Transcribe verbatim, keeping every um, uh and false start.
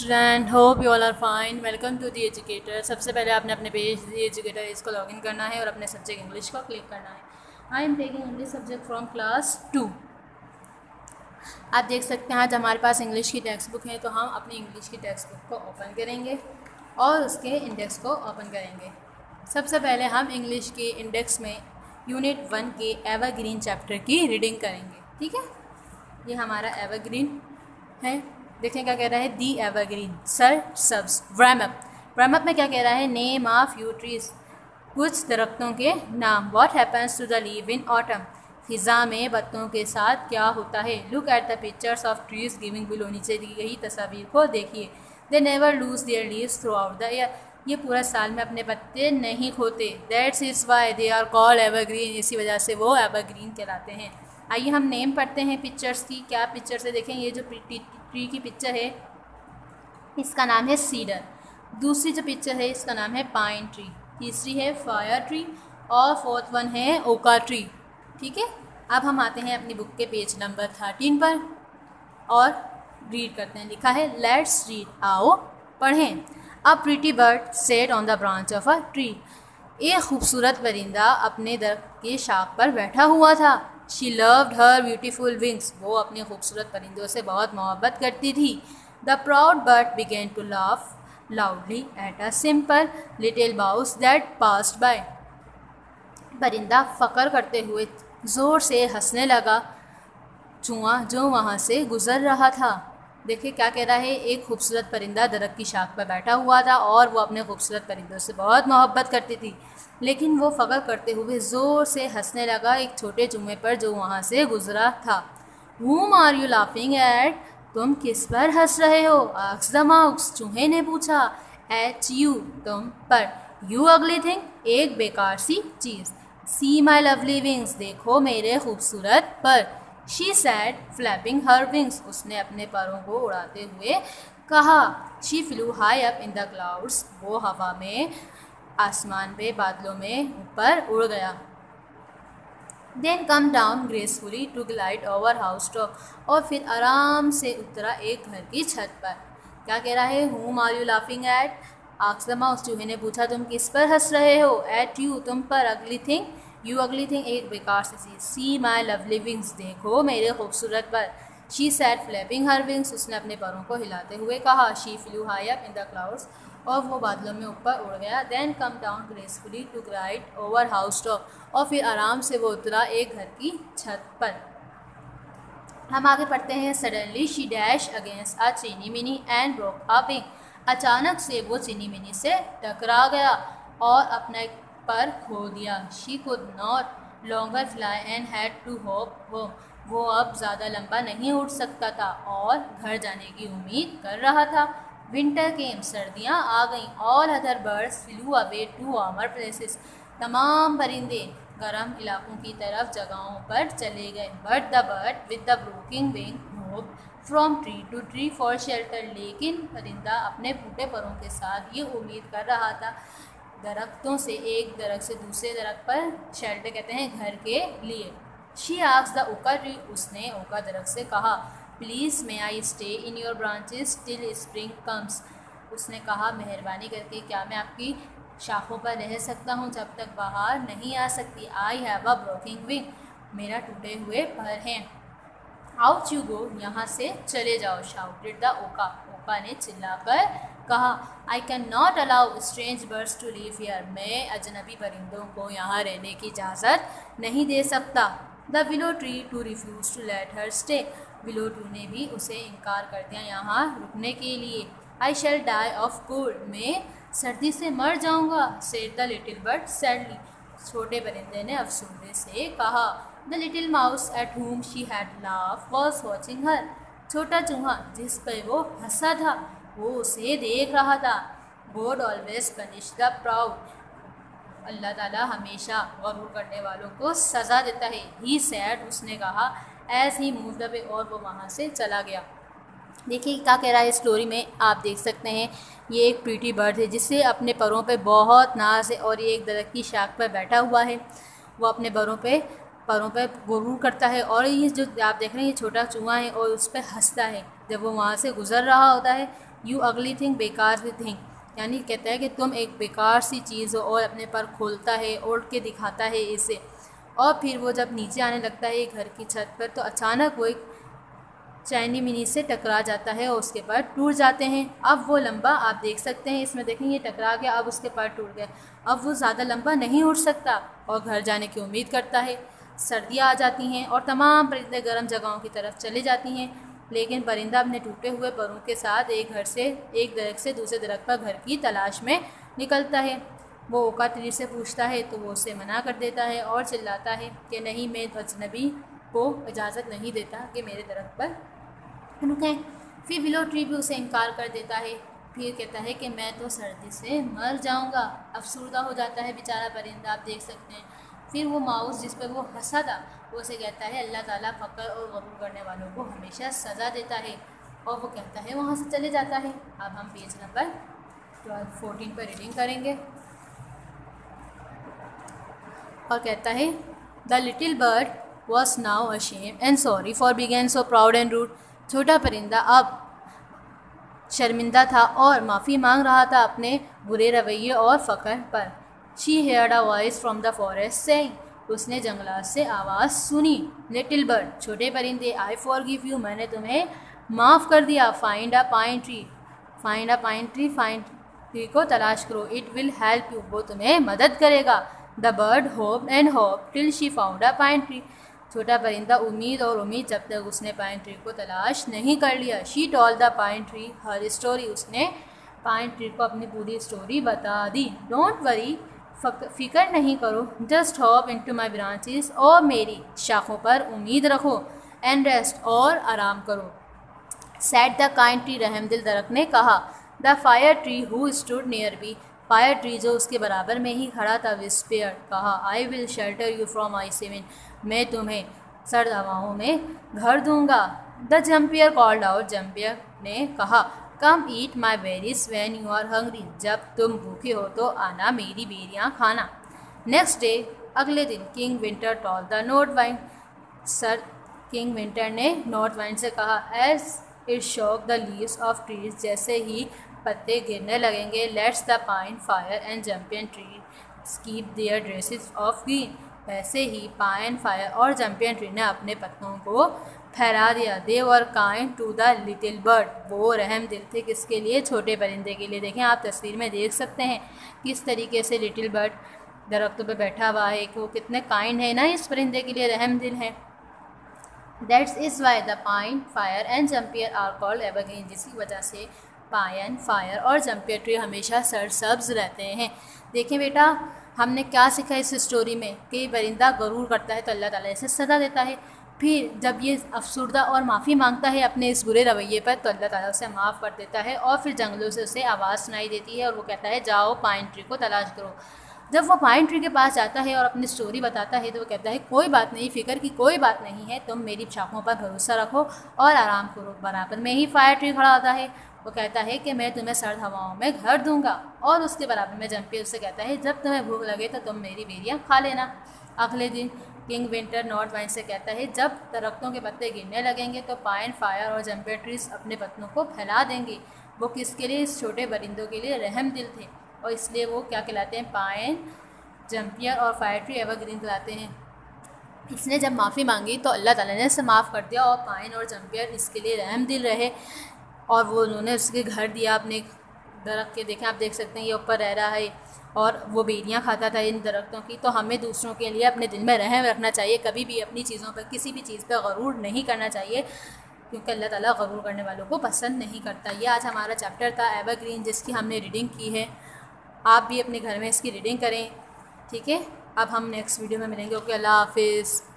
Student, hope you all are fine. Welcome to the educator. सबसे पहले आपने अपने पेज दी एजुकेटर इसको लॉगिन करना है और अपने सब्जेक्ट इंग्लिश को क्लिक करना है। I am taking English subject from class two. आप देख सकते हैं आज हमारे पास इंग्लिश की टेक्स्ट बुक है, तो हम अपनी इंग्लिश की टेक्स्ट बुक को ओपन करेंगे और उसके इंडेक्स को ओपन करेंगे। सबसे पहले हम इंग्लिश के इंडेक्स में यूनिट वन के एवरग्रीन चैप्टर की रीडिंग करेंगे। ठीक है, ये हमारा एवरग्रीन है। देखें क्या कह रहा है, दी एवरग्रीन सर सब्स व्रैमअप। व्रैमअप में क्या कह रहा है, नेम ऑफ फ्यू ट्रीज, कुछ दरख्तों के नाम। What happens to the leave in autumn, खिज़ां में पत्तों के साथ क्या होता है। Look at the pictures of trees giving below, नीचे दी गई तस्वीर को देखिए। They never lose their leaves throughout the year, ये पूरा साल में अपने पत्ते नहीं खोते। That's is why they are called evergreen, इसी वजह से वो एवरग्रीन कहलाते हैं। आइए हम नेम पढ़ते हैं पिक्चर्स की। क्या पिक्चर से देखें, ये जो ट्री की पिक्चर है इसका नाम है सीडर। दूसरी जो पिक्चर है इसका नाम है पाइन ट्री। तीसरी है फायर ट्री और फोर्थ वन है ओका ट्री। ठीक है, अब हम आते हैं अपनी बुक के पेज नंबर थर्टीन पर और रीड करते हैं। लिखा है लेट्स रीड, आओ पढ़ें। A pretty bird sat on the branch of a tree, एक खूबसूरत परिंदा अपने दरख्त की शाख पर बैठा हुआ था। She loved her beautiful wings, वो अपने खूबसूरत परिंदों से बहुत मोहब्बत करती थी। The proud bird began to laugh loudly at a simple little mouse that passed by, परिंदा फकर करते हुए ज़ोर से हंसने लगा चूहा जो वहाँ से गुजर रहा था। देखिए क्या कह रहा है, एक खूबसूरत परिंदा दरख्त की शाख पर बैठा हुआ था और वो अपने खूबसूरत परिंदों से बहुत मोहब्बत करती थी, लेकिन वो फकर करते हुए ज़ोर से हंसने लगा एक छोटे चूहे पर जो वहाँ से गुजरा था। Whom are you laughing at, तुम किस पर हंस रहे हो। Asked the mouse, चूहे ने पूछा। At you, तुम पर। You ugly thing, एक बेकार सी चीज़। See my lovely wings, देखो मेरे खूबसूरत पर। She said, flapping her wings, उसने अपने परों को उड़ाते हुए कहा। She flew high up in the clouds, वो हवा में आसमान पे बादलों में ऊपर उड़ गया। Then come down gracefully to glide over house top, और फिर आराम से उतरा एक घर की छत पर। क्या कह रहा है, Whom are you laughing at, asked the mouse, चूहे ने पूछा तुम किस पर हंस रहे हो। At you, तुम पर। Ugly thing, you ugly thing, एक बेकार सी चीज़। See my lovely wings, देखो मेरे खूबसूरत पर। She said, flapping her wings, उसने अपने परों को हिलाते हुए कहा। She flew high up in the clouds, और वो बादलों में ऊपर उड़ गया। Then come down gracefully to glide over house top, और फिर आराम से वो उतरा एक घर की छत पर। हम आगे पढ़ते हैं। Suddenly she dashed against a chimney and broke a wing, अचानक से वो चीनी मिनी से टकरा गया और अपने पर खो दिया। She could not longer fly and had to hop home, वो अब ज़्यादा लंबा नहीं उड़ सकता था और घर जाने की उम्मीद कर रहा था। विंटर केम, सर्दियाँ आ गईं। All other birds flew away to warmer places, तमाम परिंदे गर्म इलाकों की तरफ जगहों पर चले गए। But the bird with the broken wing moved from tree to tree for shelter, लेकिन परिंदा अपने फूटे परों के साथ ये उम्मीद कर रहा था दरख्तों से एक दरख्त से दूसरे दरख्त पर, शेल्टर कहते हैं घर के लिए। She asked the oak tree, उसने ओका दरख्त से कहा। Please may I stay in your branches till spring comes, उसने कहा मेहरबानी करके क्या मैं आपकी शाखों पर रह सकता हूँ जब तक बाहर नहीं आ सकती। I have a broken wing, मेरा टूटे हुए पर हैं। आउट यू गो, यहाँ से चले जाओ। शाउटेड द ओका, ओका ने चिल्लाकर कहा। I can not allow strange birds to live here, मैं अजनबी परिंदों को यहाँ रहने की इजाज़त नहीं दे सकता। The willow tree to refuse to let her stay, willow tree ने भी उसे इनकार कर दिया यहाँ रुकने के लिए। I shall die of cold, मैं सर्दी से मर जाऊँगा। Said the little bird sadly, छोटे परिंदे ने अफसोस से कहा। The little mouse at whom she had laughed was watching her, छोटा चूहा जिस पर वो हंसा था वो उसे देख रहा था। God always punish the proud, अल्लाह ताला हमेशा गरूर करने वालों को सज़ा देता है। He said, उसने कहा। As he moved away, और वो वहाँ से चला गया। देखिए क्या कह रहा है स्टोरी में, आप देख सकते हैं ये एक प्रीटी बर्ड है जिससे अपने परों पे बहुत नाज है और ये एक दरख्त की शाख पर बैठा हुआ है। वो अपने परों पे परों पे गुरूर करता है और ये जो आप देख रहे हैं ये छोटा चूहा है और उस पर हंसता है। जब वो वहाँ से गुज़र रहा होता है यू अगली थिंग, बेकार सी थिंग, यानी कहता है कि तुम एक बेकार सी चीज़ हो, और अपने पर खोलता है, ओढ़ के दिखाता है इसे। और फिर वो जब नीचे आने लगता है घर की छत पर, तो अचानक वो एक चैनी मिनी से टकरा जाता है और उसके पैर टूट जाते हैं। अब वो लंबा, आप देख सकते हैं इसमें, देखें ये टकरा गया, अब उसके पैर टूट गए। अब वो ज़्यादा लंबा नहीं उड़ सकता और घर जाने की उम्मीद करता है। सर्दियाँ आ जाती हैं और तमाम परिंदे गर्म जगहों की तरफ चले जाती हैं, लेकिन परिंदा अपने टूटे हुए परों के साथ एक घर से एक दरख्त से दूसरे दरख्त पर घर की तलाश में निकलता है। वो ओका ट्री से पूछता है तो वो उसे मना कर देता है और चिल्लाता है कि नहीं, मैं अजनबी को इजाज़त नहीं देता कि मेरे दरख्त पर रुकें। फिर विलो ट्री भी उसे इनकार कर देता है। फिर कहता है कि मैं तो सर्दी से मर जाऊंगा। अफसरदा हो जाता है बेचारा परिंदा, आप देख सकते हैं। फिर वो माउस जिस पर वो हंसा था, वो उसे कहता है अल्लाह ताला फ़क्र और गरूर करने वालों को हमेशा सज़ा देता है, और वो कहता है वहाँ से चले जाता है। अब हम पेज नंबर ट्वेल्व फोर्टीन पर रीडिंग करेंगे। और कहता है the little bird was now ashamed and sorry for being so proud and rude. छोटा परिंदा अब शर्मिंदा था और माफ़ी मांग रहा था अपने बुरे रवैये और फ़ख्र पर। She heard a voice from the forest saying, उसने जंगलात से आवाज़ सुनी। लिटिल बर्ड, छोटे परिंदे, आई फॉरगिव यू, मैंने तुम्हें माफ़ कर दिया। Find a pine tree, find a pine tree, find tree को तलाश करो। इट विल हेल्प यू, वो तुम्हें मदद करेगा। The bird hop and hop till she found a pine tree. छोटा परिंदा उम्मीद और उम्मीद जब तक उसने पाइन ट्री को तलाश नहीं कर लिया। She told the pine tree her story, उसने पाइन ट्री को अपनी पूरी स्टोरी बता दी। डोंट वरी, फिक्र नहीं करो। Just hop into my branches, और मेरी शाखों पर उम्मीद रखो। एंड रेस्ट, और आराम करो। सेड द काइंड ट्री, रहमदिल दरख्त ने कहा। The fir tree who stood nearby, fir tree जो उसके बराबर में ही खड़ा था, विस्पेयर, कहा I will shelter you from आई सेवन, मैं तुम्हें सर्द हवाओं में घर दूंगा। The juniper called out, juniper ने कहा come eat my berries when you are hungry, जब तुम भूखे हो तो आना मेरी बेरियाँ खाना। नेक्स्ट डे, अगले दिन, king winter told the north wind, सर किंग विंटर ने नॉर्थ वाइंड से कहा as it shook the leaves of trees, जैसे ही पत्ते गिरने लगेंगे, let's the pine fir and juniper tree keep their dresses of green, वैसे ही पाइन फायर और जम्पियन ट्री ने अपने पत्तों को फहरा दिया। They were kind to the little bird, वो रहम दिल थे किसके लिए, छोटे परिंदे के लिए। देखें आप तस्वीर में देख सकते हैं किस तरीके से लिटिल बर्ड दरख्तों पे बैठा हुआ है, वो कितने काइंड है ना, इस परिंदे के लिए रहम दिल है। That's is why the pine fir and juniper are called evergreen, जिसकी वजह से पाइन फायर और जम्पियर ट्री हमेशा सरसब्ज रहते हैं। देखें बेटा, हमने क्या सीखा इस स्टोरी में कि परिंदा गरूर करता है तो अल्लाह ताला इसे सज़ा देता है। फिर जब ये अफसुर्दा और माफ़ी मांगता है अपने इस बुरे रवैये पर, तो अल्लाह ताला उसे माफ़ कर देता है। और फिर जंगलों से उसे आवाज़ सुनाई देती है और वो कहता है जाओ पाइन ट्री को तलाश करो। जब वो पाइन ट्री के पास जाता है और अपनी स्टोरी बताता है तो वो कहता है कोई बात नहीं, फ़िक्र की कोई बात नहीं है, तुम मेरी शाखों पर भरोसा रखो और आराम करो। बराबर में ही फायर ट्री खड़ा होता है, वो कहता है कि मैं तुम्हें सर्द हवाओं में घर दूंगा। और उसके बराबर में जम्पियर उससे कहता है जब तुम्हें भूख लगे तो तुम मेरी बेरियाँ खा लेना। अगले दिन किंग विंटर नॉर्थ वाइंड से कहता है जब दरख्तों के पत्ते गिरने लगेंगे तो पाइन फायर और जम्पियर ट्रीज अपने पत्तों को फैला देंगे। वो किसके लिए, इस छोटे परिंदों के लिए रहम दिल थे, और इसलिए वो क्या कहलाते हैं, पाइन, जम्पियर और फायर ट्री एवरग्रीन कहलाते हैं। इसने जब माफ़ी मांगी तो अल्लाह ताला ने इसे माफ़ कर दिया, और पाइन और जम्पियर इसके लिए रहम दिल रहे, और वो उन्होंने उसके घर दिया अपने दरख्त के। देखें आप देख सकते हैं ये ऊपर रह रहा है और वो बेरियाँ खाता था इन दरख्तों की। तो हमें दूसरों के लिए अपने दिल में रहम रखना चाहिए, कभी भी अपनी चीज़ों पर, किसी भी चीज़ पर गरूर नहीं करना चाहिए, क्योंकि अल्लाह ताला गरूर करने वालों को पसंद नहीं करता। ये आज हमारा चैप्टर था एवरग्रीन, जिसकी हमने रीडिंग की है। आप भी अपने घर में इसकी रीडिंग करें, ठीक है। अब हम नेक्स्ट वीडियो में मिलेंगे। ओके, अल्लाह हाफिज़।